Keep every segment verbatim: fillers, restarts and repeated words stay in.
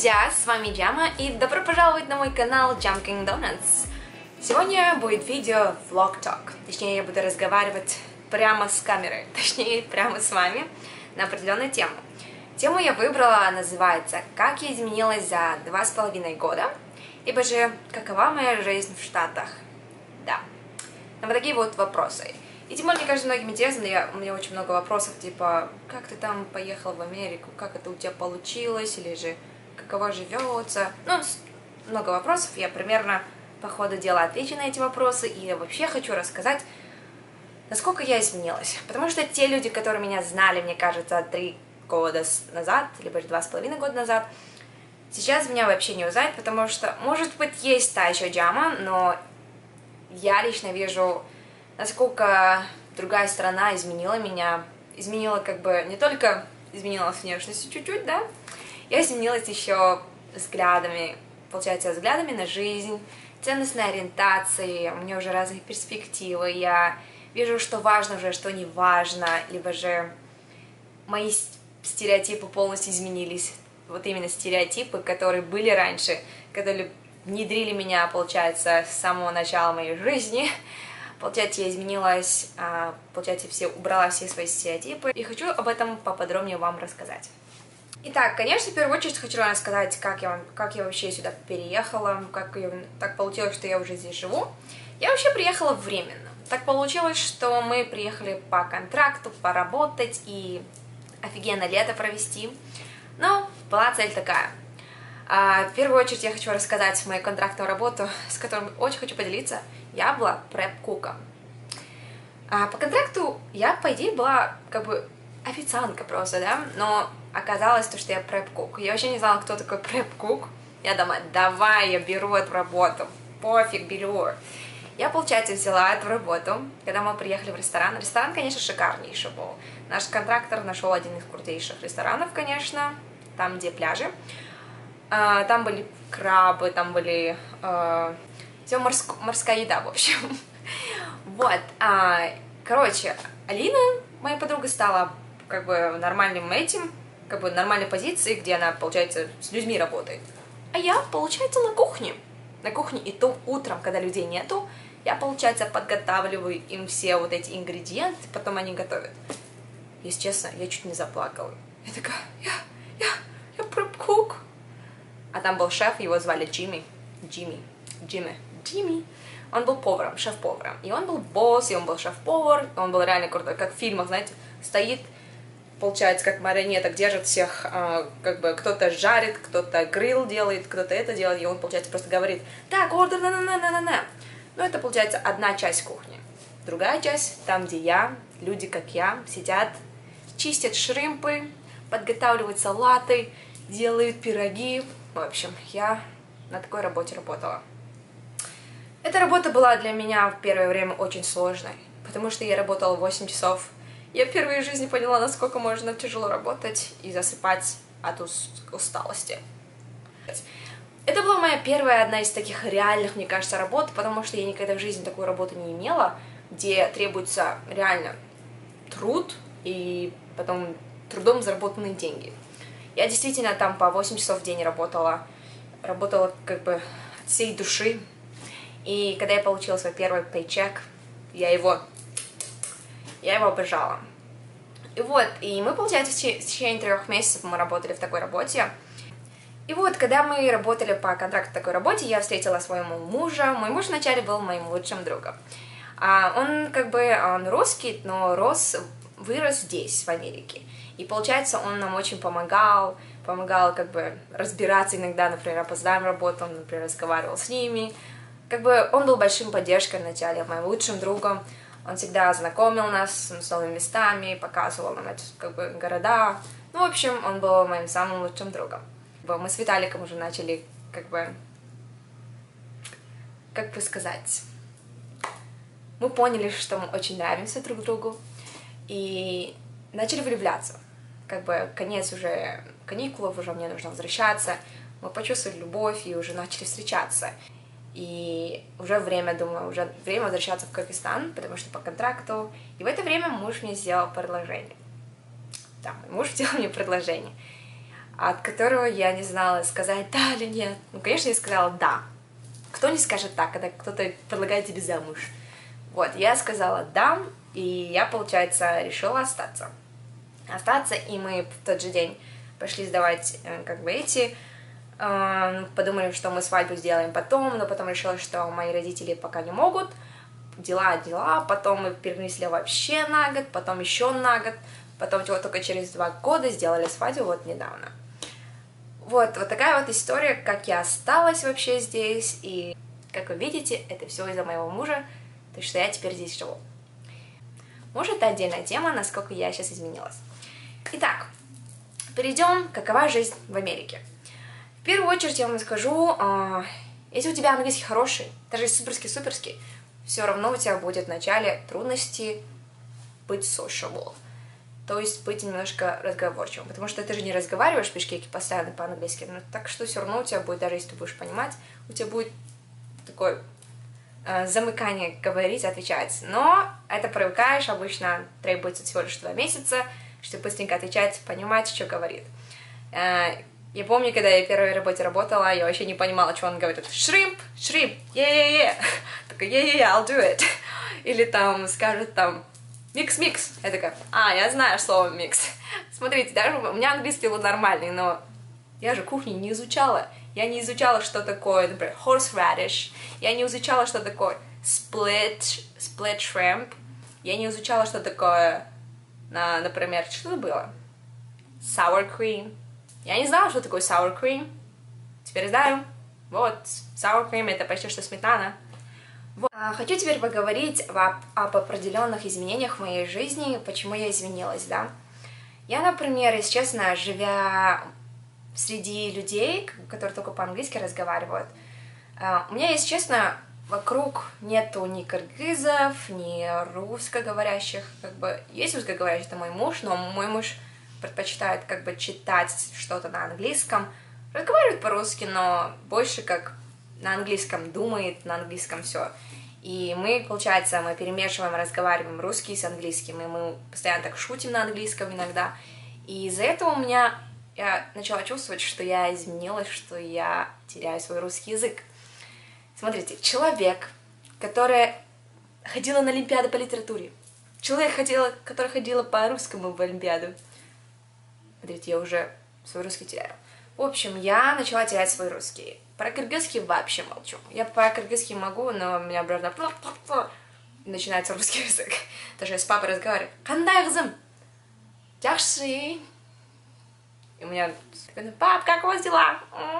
друзья, с вами Джама и добро пожаловать на мой канал Jumping Donuts. Сегодня будет видео Vlog Talk, точнее я буду разговаривать прямо с камерой, точнее прямо с вами на определенную тему. Тему я выбрала, называется «Как я изменилась за два с половиной года», либо же «Какова моя жизнь в Штатах?». Да, на вот такие вот вопросы. И тем более, мне кажется, многим интересно, я, у меня очень много вопросов, типа, как ты там поехал в Америку, как это у тебя получилось, или же каково живется. Ну, много вопросов, я примерно по ходу дела отвечу на эти вопросы, и я вообще хочу рассказать, насколько я изменилась. Потому что те люди, которые меня знали, мне кажется, три года назад, либо же два с половиной года назад, сейчас меня вообще не узнают, потому что, может быть, есть та еще Джама, но я лично вижу, насколько другая страна изменила меня, изменила как бы, не только изменилась внешностью чуть-чуть, да, я изменилась еще взглядами, получается, взглядами на жизнь, ценностной ориентацией, у меня уже разные перспективы, я вижу, что важно уже, что не важно, либо же мои стереотипы полностью изменились, вот именно стереотипы, которые были раньше, которые внедрили меня, получается, с самого начала моей жизни. Получается, я изменилась, получается, все, убрала все свои стереотипы, и хочу об этом поподробнее вам рассказать. Итак, конечно, в первую очередь хочу рассказать, как я, как я вообще сюда переехала, как я, так получилось, что я уже здесь живу. Я вообще приехала временно. Так получилось, что мы приехали по контракту, поработать и офигенно лето провести. Но была цель такая. В первую очередь я хочу рассказать мою контрактную работу, с которой очень хочу поделиться. Я была преп-куком. По контракту я, по идее, была как бы официантка просто, да, но оказалось то, что я преп-кук. Я вообще не знала, кто такой преп-кук. Я думаю, давай, я беру эту работу, пофиг, беру. Я, получается, взяла эту работу, когда мы приехали в ресторан. Ресторан, конечно, шикарнейший был. Наш контрактор нашел один из крутейших ресторанов, конечно, там, где пляжи. Там были крабы, там были э, все морск, морская еда, в общем. Вот, а, короче, Алина, моя подруга, стала как бы нормальным этим, как бы нормальной позиции, где она, получается, с людьми работает. А я, получается, на кухне. На кухне и то утром, когда людей нету, я, получается, подготавливаю им все вот эти ингредиенты, потом они готовят. Если честно, я чуть не заплакала. Я такая, я, я, я преп-кук. А там был шеф, его звали Джимми. Джимми. Джимми. Джимми. Он был поваром, шеф-поваром. И он был босс, и он был шеф-повар. Он был реально крутой, как в фильмах, знаете, стоит, получается, как марионеток, держит всех, э, как бы кто-то жарит, кто-то грилл делает, кто-то это делает, и он, получается, просто говорит, так, ордер, на-на-на-на-на-на. Ну, это, получается, одна часть кухни. Другая часть, там, где я, люди, как я, сидят, чистят шримпы, подготавливают салаты, делают пироги. В общем, я на такой работе работала. Эта работа была для меня в первое время очень сложной, потому что я работала восемь часов. Я впервые в жизни поняла, насколько можно тяжело работать и засыпать от усталости. Это была моя первая, одна из таких реальных, мне кажется, работ, потому что я никогда в жизни такой работы не имела, где требуется реально труд и потом трудом заработанные деньги. Я действительно там по восемь часов в день работала, работала как бы от всей души. И когда я получила свой первый пейчек, я его, я его обожала. И вот, и мы, получается, в течение трех месяцев мы работали в такой работе. И вот, когда мы работали по контракту такой работе, я встретила своего мужа. Мой муж вначале был моим лучшим другом. А он как бы, он русский, но рос, вырос здесь, в Америке. И получается, он нам очень помогал, помогал как бы разбираться иногда, например, опоздаем в работу, он, например, разговаривал с ними. Как бы он был большим поддержкой вначале, моим лучшим другом. Он всегда знакомил нас с новыми местами, показывал нам эти как бы города. Ну, в общем, он был моим самым лучшим другом. Мы с Виталиком уже начали как бы, как бы сказать, мы поняли, что мы очень нравимся друг другу и начали влюбляться. Как бы конец уже каникулов, уже мне нужно возвращаться. Мы почувствовали любовь и уже начали встречаться. И уже время, думаю, уже время возвращаться в Кыргызстан, потому что по контракту. И в это время муж мне сделал предложение. Да, мой муж сделал мне предложение. от которого я не знала, сказать да или нет. Ну, конечно, я сказала да. Кто не скажет так, когда кто-то предлагает тебе замуж? Вот, я сказала да, и я, получается, решила остаться. Остаться, и мы в тот же день пошли сдавать, как бы, эти... Подумали, что мы свадьбу сделаем потом, но потом решила, что мои родители пока не могут. Дела, дела, потом мы перенесли вообще на год, потом еще на год, потом вот только через два года сделали свадьбу вот недавно. Вот, вот такая вот история, как я осталась вообще здесь, и, как вы видите, это все из-за моего мужа, то что я теперь здесь живу. Муж — это отдельная тема, насколько я сейчас изменилась. Итак, перейдем, какова жизнь в Америке. В первую очередь я вам скажу, если у тебя английский хороший, даже суперский-суперский, все равно у тебя будет в начале трудности быть sociable. То есть быть немножко разговорчивым, потому что ты же не разговариваешь в бишкеке постоянно по-английски, ну, так что все равно у тебя будет, даже если ты будешь понимать, у тебя будет такое э, замыкание говорить, отвечать. Но это привыкаешь, обычно требуется всего лишь два месяца, чтобы быстренько отвечать, понимать, что говорит. Э, я помню, когда я в первой работе работала, я вообще не понимала, что он говорит. Shrimp, shrimp, yeah-yeah-yeah. Такая, yeah-yeah-yeah, I'll do it. Или там скажет там микс-микс. Я такая, а, я знаю слово микс. Смотрите, даже у меня английский был нормальный, но я же кухню не изучала. Я не изучала, что такое, например, horseradish. Я не изучала, что такое split, split shrimp. Я не изучала, что такое, например, что это было? Sour cream. Я не знала, что такое sour cream. Теперь знаю. Вот, sour cream — это почти что сметана. Вот. Хочу теперь поговорить об, об определенных изменениях в моей жизни, почему я изменилась, да. Я, например, если честно, живя среди людей, которые только по-английски разговаривают, у меня, если честно, вокруг нету ни кыргызов, ни русскоговорящих, как бы, есть русскоговорящий, это мой муж, но мой муж предпочитает, как бы, читать что-то на английском, разговаривает по-русски, но больше как на английском думает, на английском все. И мы, получается, мы перемешиваем, разговариваем русский с английским, и мы постоянно так шутим на английском иногда. И из-за этого у меня, я начала чувствовать, что я изменилась, что я теряю свой русский язык. Смотрите, человек, который ходила на Олимпиаду по литературе, человек, ходила, который ходила по русскому в Олимпиаду. Смотрите, я уже свой русский теряю. В общем, я начала терять свой русский. Про кыргызский вообще молчу. Я по-кыргызски могу, но у меня обратно начинается русский язык. Даже я с папой разговариваю. Кандай кызым? Жақсы. И у меня, пап, как у вас дела?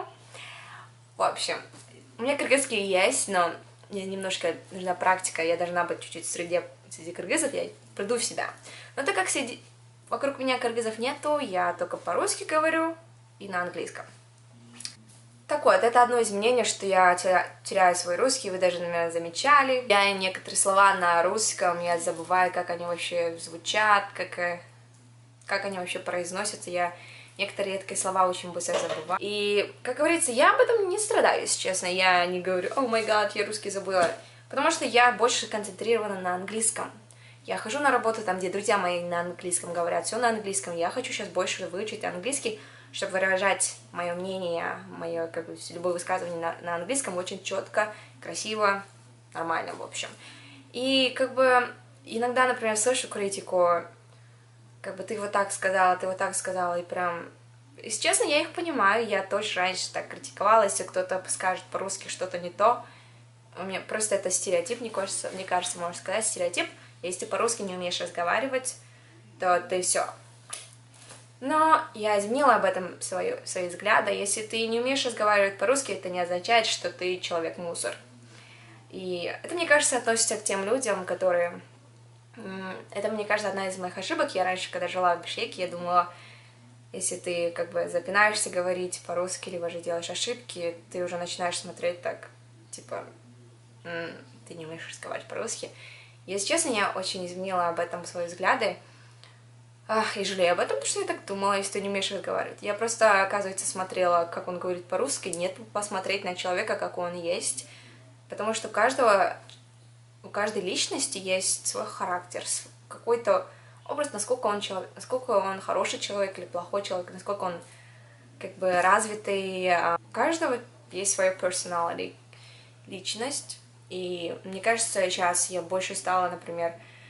В общем, у меня кыргызский есть, но мне немножко нужна практика. Я должна быть чуть-чуть среди, среди кыргызов, я приду в себя. Но так как среди, вокруг меня кыргызов нету, я только по-русски говорю и на английском. Так вот, это одно изменение, что я теряю свой русский, вы даже, наверное, замечали. Я некоторые слова на русском, я забываю, как они вообще звучат, как, как они вообще произносятся. Я некоторые редкие слова очень быстро забываю. И, как говорится, я об этом не страдаю, если честно. Я не говорю, о май гад, я русский забыла. Потому что я больше концентрирована на английском. Я хожу на работу там, где друзья мои на английском говорят, все на английском. Я хочу сейчас больше выучить английский, чтобы выражать мое мнение, мое, как бы, любое высказывание на, на английском очень четко, красиво, нормально, в общем. И, как бы, иногда, например, слышу критику, как бы, ты вот так сказала, ты вот так сказала, и прям... Если честно, я их понимаю, я тоже раньше так критиковала, если кто-то скажет по-русски что-то не то. У меня просто это стереотип, мне кажется, мне кажется, можно сказать, стереотип. Если ты по-русски не умеешь разговаривать, то ты все. Но я изменила об этом свои, свои взгляды. Если ты не умеешь разговаривать по-русски, это не означает, что ты человек-мусор. И это, мне кажется, относится к тем людям, которые... Это, мне кажется, одна из моих ошибок. Я раньше, когда жила в Бишкеке, я думала, если ты как бы запинаешься говорить по-русски, либо же делаешь ошибки, ты уже начинаешь смотреть так, типа, ты не умеешь разговаривать по-русски. Если честно, я очень изменила об этом свои взгляды. Ах, и жалею об этом, потому что я так думала, если ты не умеешь разговаривать. Я просто, оказывается, смотрела, как он говорит по-русски, нет, посмотреть на человека, как он есть. Потому что у каждого, у каждой личности есть свой характер, какой-то образ, насколько он, человек, насколько он хороший человек или плохой человек, насколько он как бы развитый. У каждого есть свое personality, личность. И мне кажется, сейчас я больше стала, например,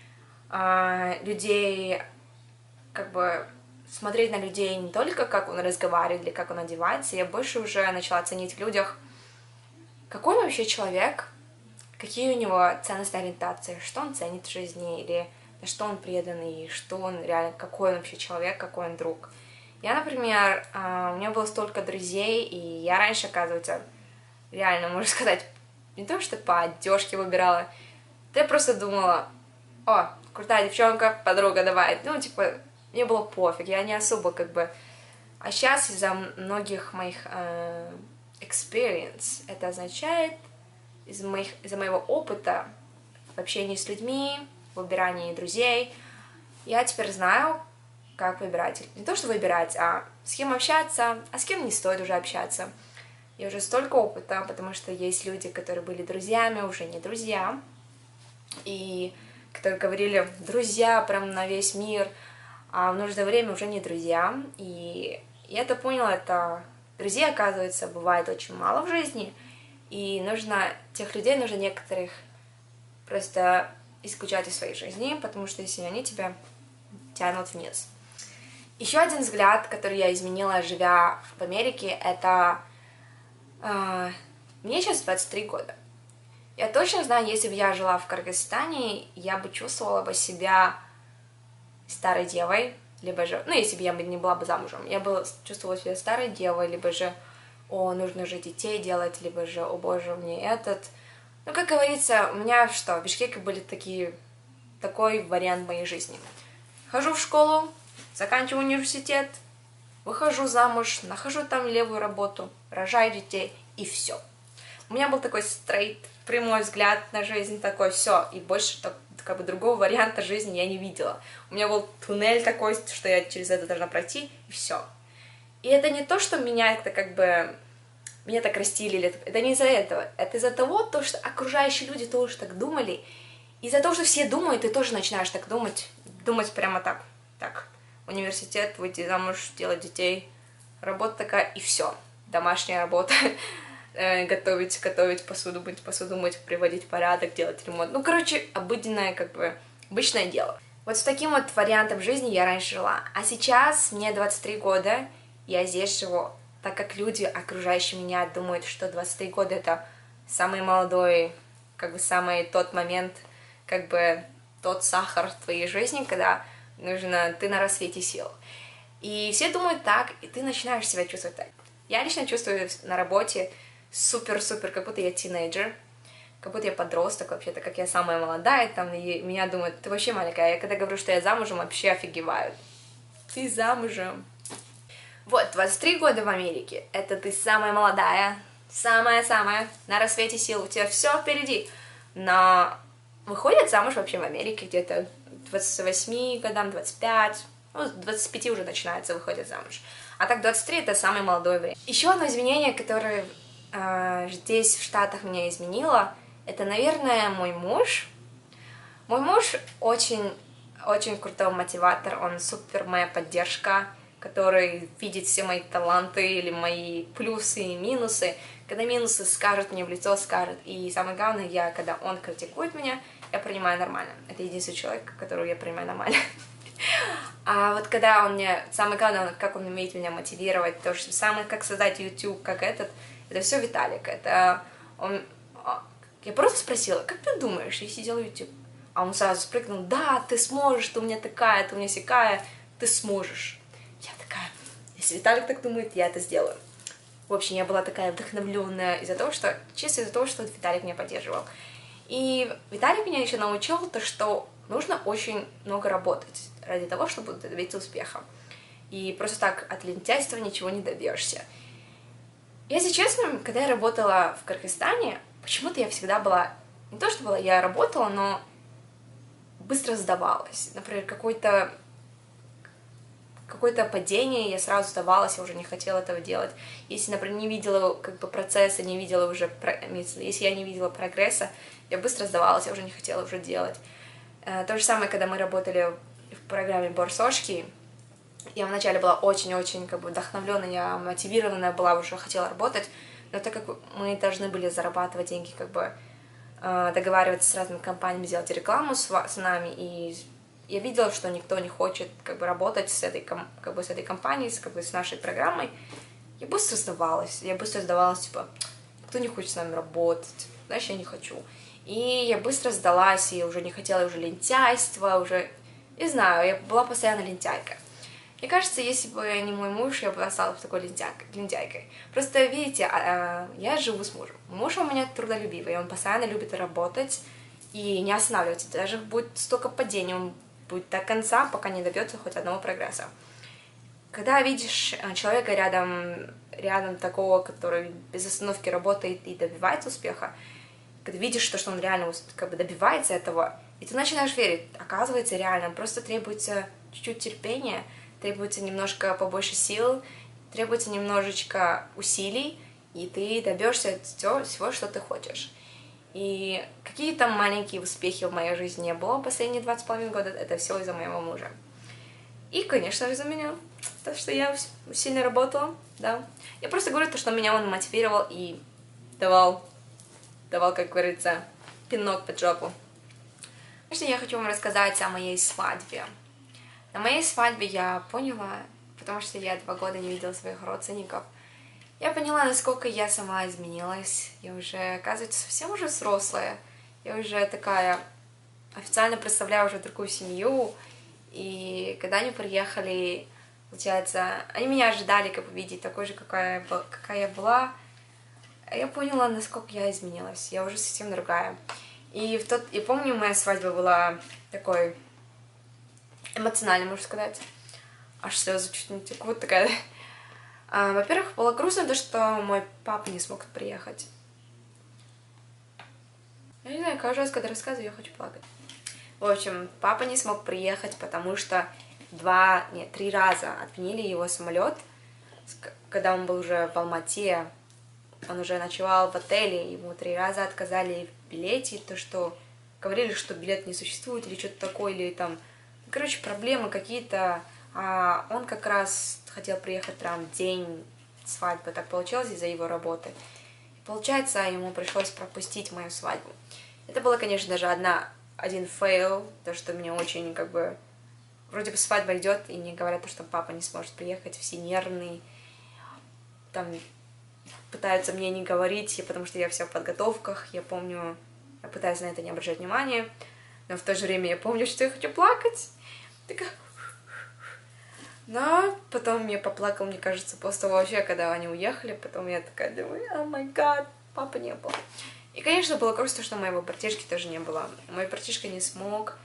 людей, как бы смотреть на людей не только как он разговаривает или как он одевается, я больше уже начала ценить в людях, какой он вообще человек, какие у него ценностные ориентации, что он ценит в жизни, или на что он предан, и что он реально, какой он вообще человек, какой он друг. Я, например, у меня было столько друзей, и я раньше, оказывается, реально, можно сказать, не то, что по одежке выбирала, да я просто думала, о, крутая девчонка, подруга, давай. Ну, типа, мне было пофиг, я не особо как бы... А сейчас из-за многих моих э, experience, это означает, из-за моих, из-за моего опыта в общении с людьми, в выбирании друзей, я теперь знаю, как выбирать. Не то, что выбирать, а с кем общаться, а с кем не стоит уже общаться. И уже столько опыта, потому что есть люди, которые были друзьями, уже не друзья, и которые говорили друзья прям на весь мир, а в нужное время уже не друзья. И я это поняла, это друзей, оказывается, бывает очень мало в жизни, и нужно, тех людей нужно некоторых просто исключать из своей жизни, потому что если они тебя тянут вниз. Еще один взгляд, который я изменила, живя в Америке, это... Uh, мне сейчас двадцать три года. Я точно знаю, если бы я жила в Кыргызстане, я бы чувствовала бы себя старой девой, либо же, ну, если бы я не была бы замужем, я бы чувствовала себя старой девой, либо же, о, нужно же детей делать, либо же, о боже, мне этот. Ну, как говорится, у меня что, в Бишкеке были такие, такой вариант моей жизни. Хожу в школу, заканчиваю университет, выхожу замуж, нахожу там левую работу, рожаю детей, и все. У меня был такой стрейт, прямой взгляд на жизнь, такой, все, и больше так, как бы другого варианта жизни я не видела. У меня был туннель такой, что я через это должна пройти, и все. И это не то, что меня это как бы, меня так растили, или это не из-за этого, это из-за того, то, что окружающие люди тоже так думали, из-за того, что все думают, ты тоже начинаешь так думать, думать прямо так, так. Университет, выйти замуж, делать детей, работа такая, и все. Домашняя работа, готовить, готовить посуду, мыть посуду, мыть, приводить в порядок, делать ремонт. Ну, короче, обыденное, как бы, обычное дело. Вот с таким вот вариантом жизни я раньше жила. А сейчас мне двадцать три года, я здесь живу, так как люди, окружающие меня, думают, что двадцать три года это самый молодой, как бы, самый тот момент, как бы, тот сахар в твоей жизни, когда нужно, ты на рассвете сил. И все думают так, и ты начинаешь себя чувствовать так. Я лично чувствую на работе супер-супер, как будто я тинейджер, как будто я подросток вообще-то, как я самая молодая, там, и меня думают, ты вообще маленькая. Я когда говорю, что я замужем, вообще офигевают. Ты замужем? Вот, двадцать три года в Америке, это ты самая молодая, самая-самая, на рассвете сил, у тебя все впереди. Но выходят замуж вообще в Америке где-то двадцати восьми годам, двадцать пять, ну, двадцать пяти уже начинается, выходят замуж. А так двадцать три это самое молодое время. Еще одно изменение, которое э, здесь, в Штатах, меня изменило, это, наверное, мой муж. Мой муж очень, очень крутой мотиватор, он супер моя поддержка, который видит все мои таланты или мои плюсы и минусы. Когда минусы скажет мне в лицо, скажет. И самое главное, я, когда он критикует меня, я принимаю нормально. Это единственный человек, которого я принимаю нормально. А вот когда он мне... Самое главное, как он умеет меня мотивировать, то же самое, как создать YouTube, как этот, это все Виталик. Это он... Я просто спросила, как ты думаешь, если делаю YouTube? А он сразу спрыгнул, да, ты сможешь, ты у меня такая, ты у меня сякая, ты сможешь. Я такая, если Виталик так думает, я это сделаю. В общем, я была такая вдохновленная из-за того, что... Чисто из-за того, что Виталик меня поддерживал. И Виталик меня еще научил то, что нужно очень много работать ради того, чтобы добиться успеха. И просто так от лентяйства ничего не добьешься. Если честно, когда я работала в Кыргызстане, почему-то я всегда была... Не то, что была, я работала, но быстро сдавалась. Например, какой-то какое-то падение, я сразу сдавалась, я уже не хотела этого делать. Если, например, не видела как бы процесса, не видела уже... Если я не видела прогресса, я быстро сдавалась, я уже не хотела уже делать. То же самое, когда мы работали в программе Борсошки, Я вначале была очень-очень как бы вдохновленная, я мотивированная была, уже хотела работать, но так как мы должны были зарабатывать деньги, как бы договариваться с разными компаниями, делать рекламу с, с нами, и я видела, что никто не хочет как бы работать с этой, как бы, с этой компанией, с, как бы, с нашей программой. Я быстро сдавалась, я быстро сдавалась, типа, кто не хочет с нами работать, знаешь, я не хочу. И я быстро сдалась, и уже не хотела уже лентяйства, уже, не знаю, я была постоянно лентяйка. Мне кажется, если бы не мой муж, я бы осталась такой лентяйкой. лентяйкой. Просто, видите, я живу с мужем. Муж у меня трудолюбивый, он постоянно любит работать и не останавливается. Даже будет столько падений, он будет до конца, пока не добьется хоть одного прогресса. Когда видишь человека рядом, рядом такого, который без остановки работает и добивается успеха, когда видишь, что, что он реально как бы добивается этого, и ты начинаешь верить, оказывается, реально, просто требуется чуть-чуть терпения, требуется немножко побольше сил, требуется немножечко усилий, и ты добьешься всего, что ты хочешь. И какие-то маленькие успехи в моей жизни не было последние два с половиной года, это все из-за моего мужа. И, конечно же, из-за меня, потому что я сильно работала, да. Я просто говорю то, что меня он мотивировал и давал, давал, как говорится, пинок под жопу. Конечно, я хочу вам рассказать о моей свадьбе. На моей свадьбе я поняла, потому что я два года не видела своих родственников, я поняла, насколько я сама изменилась. Я уже, оказывается, совсем уже взрослая. Я уже такая официально представляю уже другую семью. И когда они приехали, получается, они меня ожидали как бы видеть такой же, какая, какая я была. Я поняла, насколько я изменилась. Я уже совсем другая. И в тот, я помню, моя свадьба была такой эмоциональной, можно сказать. Аж слезы чуть не текут, такая. А, во-первых, было грустно то, что мой папа не смог приехать. Я не знаю, каждый раз, когда рассказываю, я хочу плакать. В общем, папа не смог приехать, потому что два, нет, три раза отменили его самолет, когда он был уже в Алмате. Он уже ночевал в отеле, ему три раза отказали в билете, то, что говорили, что билет не существует, или что-то такое, или там, короче, проблемы какие-то. А он как раз хотел приехать прям день свадьбы, так получилось из-за его работы. И получается, ему пришлось пропустить мою свадьбу. Это было, конечно, даже одна, один фейл, то, что меня очень, как бы, вроде бы свадьба идет, и мне говорят, что папа не сможет приехать, все нервные, там пытаются мне не говорить, потому что я вся в подготовках, я помню, я пытаюсь на это не обращать внимания, но в то же время я помню, что я хочу плакать. Такая... Но потом я поплакала, мне кажется, после того вообще, когда они уехали, потом я такая думаю, о май гад, папы не было. И, конечно, было грустно, что моего братишки тоже не было. Мой братишка не смог,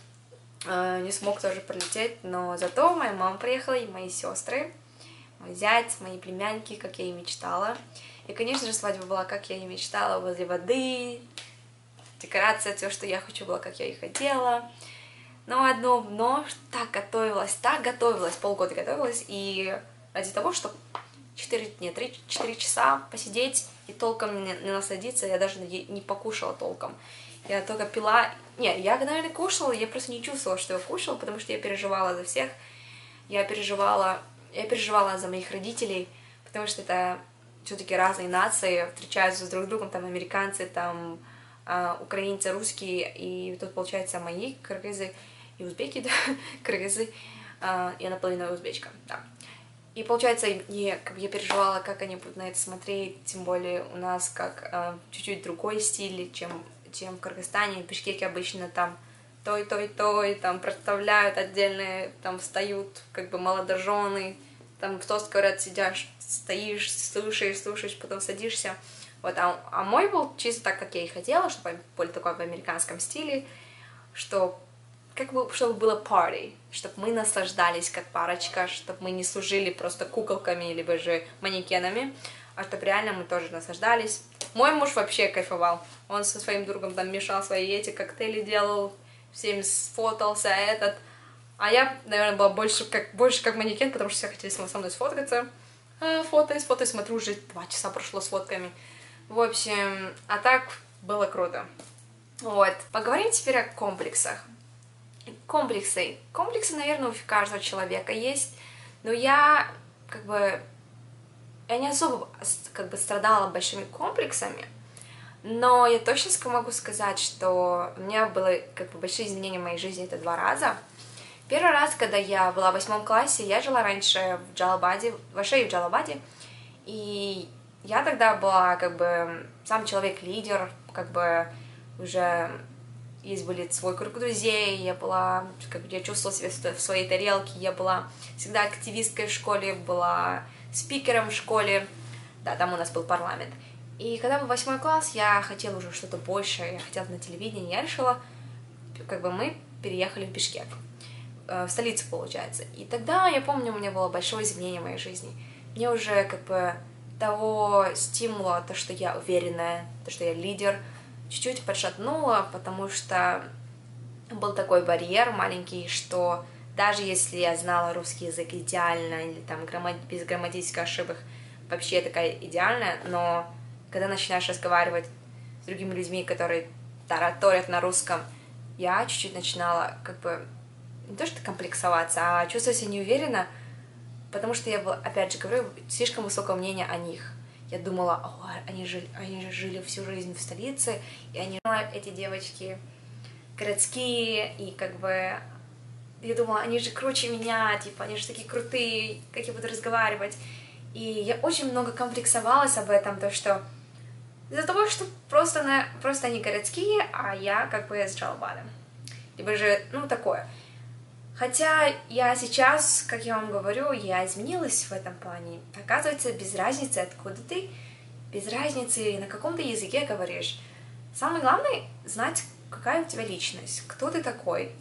э, не смог тоже прилететь, но зато моя мама приехала, и мои сестры, мой зять, мои племянники, как я и мечтала. И, конечно же, свадьба была, как я и мечтала, возле воды, декорация, все, что я хочу, было, как я и хотела. Но одно, но так готовилась, так готовилась, полгода готовилась, и ради того, чтобы четыре, нет, три-четыре часа посидеть и толком не, не насладиться, я даже не покушала толком. Я только пила, не, я, наверное, кушала, я просто не чувствовала, что я кушала, потому что я переживала за всех, я переживала, я переживала за моих родителей, потому что это все-таки разные нации, встречаются друг с другом, там американцы, там украинцы, русские, и тут, получается, мои кыргызы и узбеки, да, кыргызы, я наполовину узбечка, да. И, получается, я, как бы, я переживала, как они будут на это смотреть, тем более у нас как чуть-чуть другой стиль, чем, чем в Кыргызстане, в Бишкеке обычно там той, той, той, там представляют отдельные, там встают, как бы, молодожены, там в тост, говорят, сидишь, стоишь, слушаешь, слушаешь, потом садишься. Вот, а, а мой был чисто так, как я и хотела, чтобы более такой в американском стиле, что как бы, чтобы было party, чтобы мы наслаждались как парочка, чтобы мы не служили просто куколками, либо же манекенами, а чтобы реально мы тоже наслаждались. Мой муж вообще кайфовал, он со своим другом там мешал свои эти коктейли, делал, всем сфотался этот, а я, наверное, была больше как, больше как манекен, потому что все хотели со мной сфоткаться. А, фотоюсь, фотоюсь, смотрю, уже два часа прошло с фотками. В общем, а так было круто. Вот. Поговорим теперь о комплексах. Комплексы. Комплексы, наверное, у каждого человека есть. Но я, как бы, я не особо, как бы, страдала большими комплексами, но я точно могу сказать, что у меня было, как бы, большие изменения в моей жизни, это два раза. Первый раз, когда я была в восьмом классе, я жила раньше в Джалабаде, в Ашее в Джалабаде, и я тогда была, как бы, сам человек-лидер, как бы, уже есть были свой круг друзей, я была, как бы, я чувствовала себя в своей тарелке, я была всегда активисткой в школе, была спикером в школе, да, там у нас был парламент. И когда был восьмой класс, я хотела уже что-то большее, я хотела на телевидении, я решила, как бы, мы переехали в Бишкек, в столицу, получается. И тогда, я помню, у меня было большое изменение в моей жизни. Мне уже, как бы, того стимула, то, что я уверенная, то, что я лидер, чуть-чуть подшатнуло, потому что был такой барьер маленький, что даже если я знала русский язык идеально, или там без грамматических ошибок, вообще такая идеальная, но когда начинаешь разговаривать с другими людьми, которые тараторят на русском, я чуть-чуть начинала, как бы, не то что комплексоваться, а чувствовать себя неуверенно, потому что я была, опять же говорю, слишком высокого мнения о них. Я думала, о, они жили, они же жили всю жизнь в столице, и они, эти девочки городские, и, как бы, я думала, они же круче меня, типа, они же такие крутые, как я буду разговаривать. И я очень много комплексовалась об этом, то что из-за того, что просто, на, просто они городские, а я, как бы, из Джалабада. Либо же, ну, такое. Хотя я сейчас, как я вам говорю, я изменилась в этом плане. Оказывается, без разницы, откуда ты, без разницы, на каком ты языке говоришь. Самое главное — знать, какая у тебя личность, кто ты такой.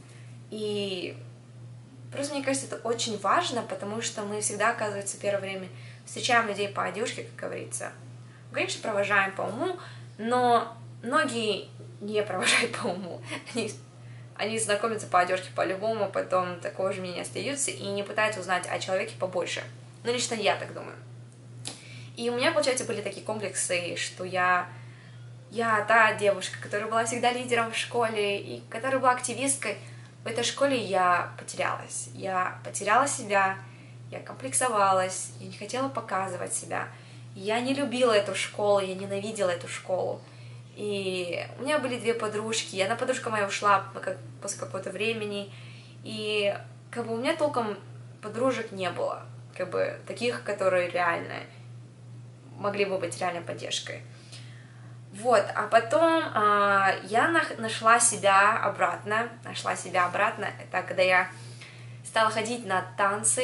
И просто, мне кажется, это очень важно, потому что мы всегда, оказывается, в первое время встречаем людей по одежке, как говорится. Мы, конечно, провожаем по уму, но многие не провожают по уму. Они Они знакомятся по одежке по-любому, потом такого же мнения остаются и не пытаются узнать о человеке побольше. Ну, лично я так думаю. И у меня, получается, были такие комплексы, что я, я та девушка, которая была всегда лидером в школе и которая была активисткой. В этой школе я потерялась. Я потеряла себя, я комплексовалась, я не хотела показывать себя. Я не любила эту школу, я ненавидела эту школу. И у меня были две подружки, и одна подружка моя ушла после какого-то времени, и, как бы, у меня толком подружек не было, как бы, таких, которые реально могли бы быть реальной поддержкой. Вот, а потом а, я нашла себя обратно, нашла себя обратно, это когда я стала ходить на танцы,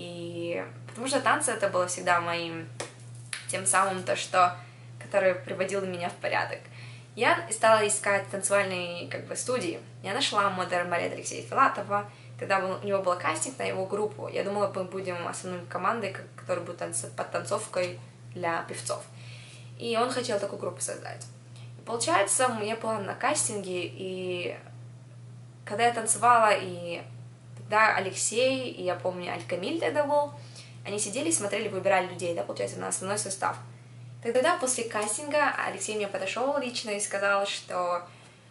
и потому что танцы это было всегда моим тем самым, то, что, которое приводило меня в порядок. Я стала искать танцевальные, как бы, студии. Я нашла Modern Ballet Алексея Филатова. Тогда был, у него был кастинг на его группу. Я думала, мы будем основной командой, которая будет танц... подтанцовкой для певцов. И он хотел такую группу создать. И получается, я была на кастинге, и когда я танцевала, и тогда Алексей, и я помню, Аль-Камиль тогда был, они сидели, смотрели, выбирали людей, да, получается, на основной состав. Тогда после кастинга Алексей мне подошел лично и сказал, что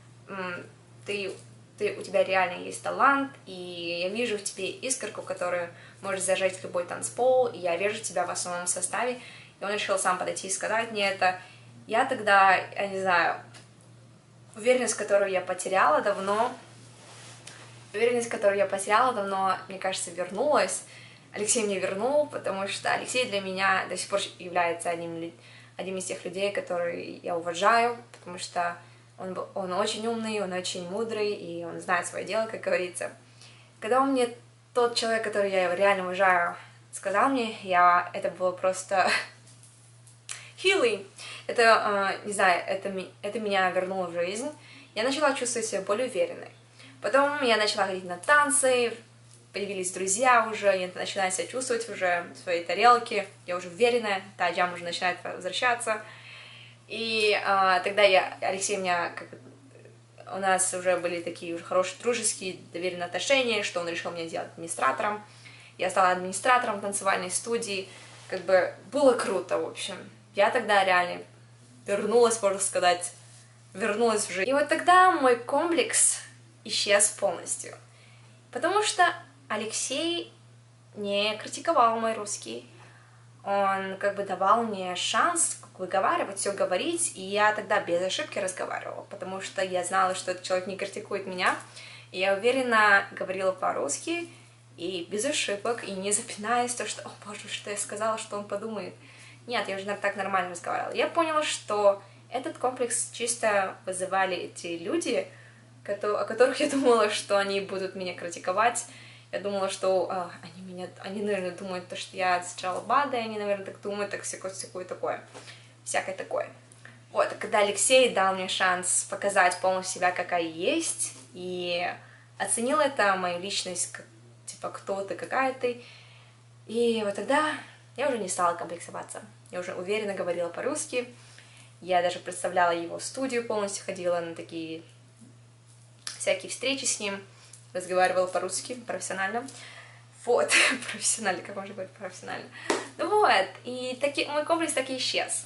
ты, ты, у тебя реально есть талант, и я вижу в тебе искорку, которую может зажечь любой танцпол, и я вижу тебя в основном составе. И он решил сам подойти и сказать мне это. Я тогда, я не знаю, уверенность, которую я потеряла давно, уверенность, которую я потеряла давно, мне кажется, вернулась. Алексей мне вернул, потому что Алексей для меня до сих пор является одним, одним из тех людей, которые я уважаю, потому что он, он очень умный, он очень мудрый, и он знает свое дело, как говорится. Когда он мне, тот человек, который я реально уважаю, сказал мне, я, это было просто healing. Это, не знаю, это, это меня вернуло в жизнь. Я начала чувствовать себя более уверенной. Потом я начала ходить на танцы, появились друзья уже, я начинаю себя чувствовать уже в своей тарелке, я уже уверенная, таджам уже начинает возвращаться. И а, тогда я, Алексей меня, как, у нас уже были такие уже хорошие дружеские, доверенные отношения, что он решил меня делать администратором. Я стала администратором танцевальной студии, как бы было круто, в общем. Я тогда реально вернулась, можно сказать, вернулась в жизнь. И вот тогда мой комплекс исчез полностью, потому что Алексей не критиковал мой русский. Он как бы давал мне шанс выговаривать, все говорить, и я тогда без ошибки разговаривала, потому что я знала, что этот человек не критикует меня, и я уверенно говорила по-русски, и без ошибок, и не запинаясь, то, что, о боже, что я сказала, что он подумает. Нет, я уже так нормально разговаривала. Я поняла, что этот комплекс чисто вызывали эти люди, о которых я думала, что они будут меня критиковать. Я думала, что а, они меня, они, наверное, думают, то, что я сначала бада, и они, наверное, так думают, так всякое, всякое такое, всякое такое. Вот, когда Алексей дал мне шанс показать полностью себя, какая есть, и оценил это, мою личность, как, типа, кто ты, какая ты, и вот тогда я уже не стала комплексоваться. Я уже уверенно говорила по-русски, я даже представляла его студию полностью, ходила на такие всякие встречи с ним, разговаривала по-русски, профессионально. Вот, профессионально, как можно говорить профессионально. Ну вот, и таки, мой комплекс так и исчез.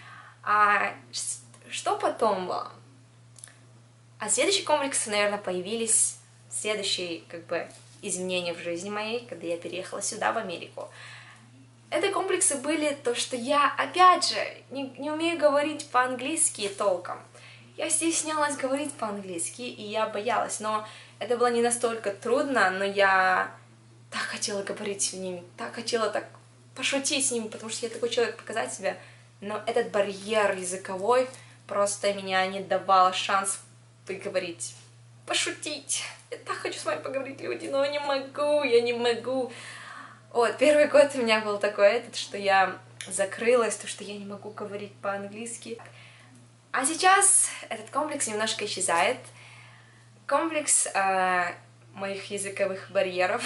А что потом было? А следующие комплексы, наверное, появились, следующие, как бы, изменения в жизни моей, когда я переехала сюда, в Америку. Это комплексы были то, что я, опять же, не, не умею говорить по-английски толком. Я стеснялась говорить по-английски, и я боялась, но это было не настолько трудно, но я так хотела говорить с ними, так хотела так пошутить с ними, потому что я такой человек, показать себя, но этот барьер языковой просто меня не давал шанс поговорить, пошутить. Я так хочу с вами поговорить, люди, но не могу, я не могу. Вот, первый год у меня был такой этот, что я закрылась, то, что я не могу говорить по-английски. А сейчас этот комплекс немножко исчезает. Комплекс э, моих языковых барьеров.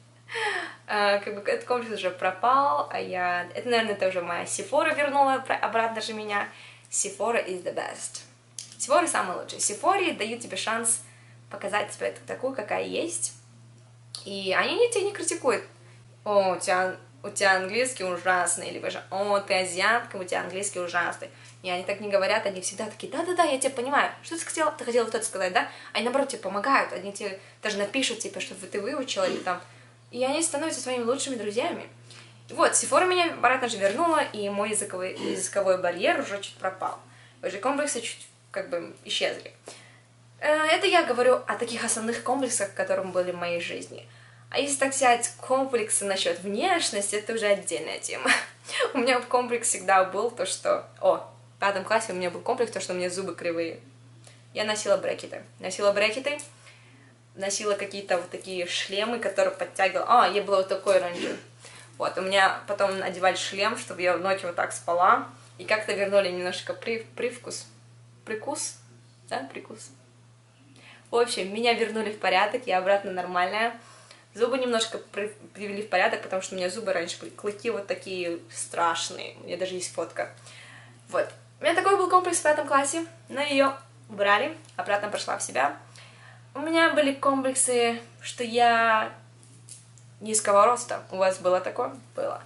э, как бы этот комплекс уже пропал, а я... Это, наверное, это уже моя Sephora вернула обратно же меня. Sephora is the best. Sephora самый лучший. Sephora дают тебе шанс показать себя такую, какая есть. И они не, тебя не критикуют. О, у тебя, у тебя английский ужасный, либо же, о, ты азиатка, у тебя английский ужасный. И они так не говорят, они всегда такие, да-да-да, я тебя понимаю, что ты хотела, ты хотела вот это сказать, да? Они, наоборот, тебе помогают, они тебе даже напишут, типа, чтобы ты выучила, или там, и они становятся своими лучшими друзьями. И вот, Sephora меня обратно же вернула, и мой языковой, языковой барьер уже чуть пропал. Уже комплексы чуть, как бы, исчезли. Это я говорю о таких основных комплексах, которые были в моей жизни. А если так взять комплексы насчет внешности, это уже отдельная тема. У меня комплекс всегда был то, что... О, в пятом классе у меня был комплекс, то, что у меня зубы кривые. Я носила брекеты. Носила брекеты, носила какие-то вот такие шлемы, которые подтягивала. А, я была вот такой раньше. Вот, у меня потом надевали шлем, чтобы я ночью вот так спала. И как-то вернули немножко при, привкус. Прикус? Да, прикус. В общем, меня вернули в порядок, я обратно нормальная. Зубы немножко привели в порядок, потому что у меня зубы раньше были, клыки вот такие страшные. У меня даже есть фотка. Вот. У меня такой был комплекс в пятом классе, но ее убрали, обратно пошла в себя. У меня были комплексы, что я низкого роста. У вас было такое? Было.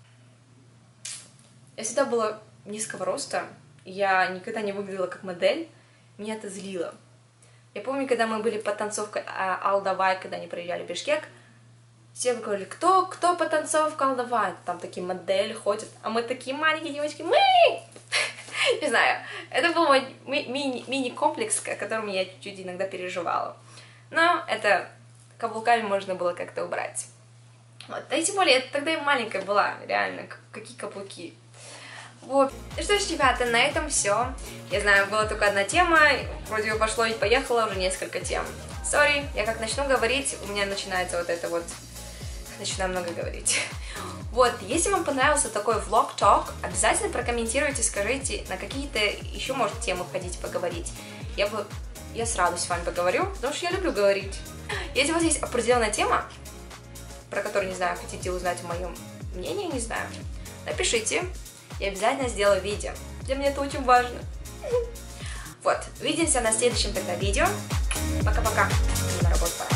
Я всегда была низкого роста, я никогда не выглядела как модель, меня это злило. Я помню, когда мы были под танцовкой Алдавай, когда они проезжали в Бишкек, все говорили, кто, кто по танцовке Алдавай? Там такие модели ходят, а мы такие маленькие девочки, мы! Не знаю, это был мой ми- мини-комплекс, о котором я чуть-чуть иногда переживала. Но это каблуками можно было как-то убрать. Вот. Да и тем более, я тогда и маленькая была, реально, какие каблуки. Вот. Ну что ж, ребята, на этом все. Я знаю, была только одна тема, вроде бы пошло и поехало, уже несколько тем. Сори, я как начну говорить, у меня начинается вот это вот, начинаю много говорить. Вот, если вам понравился такой влог-ток, обязательно прокомментируйте, скажите, на какие-то еще, может, темы хотите поговорить. Я бы, я с радостью с вами поговорю, потому что я люблю говорить. Если у вас есть определенная тема, про которую, не знаю, хотите узнать мое мнение, не знаю, напишите. Я обязательно сделаю видео. Для меня это очень важно. Вот, увидимся на следующем тогда видео. Пока-пока. На работу пора.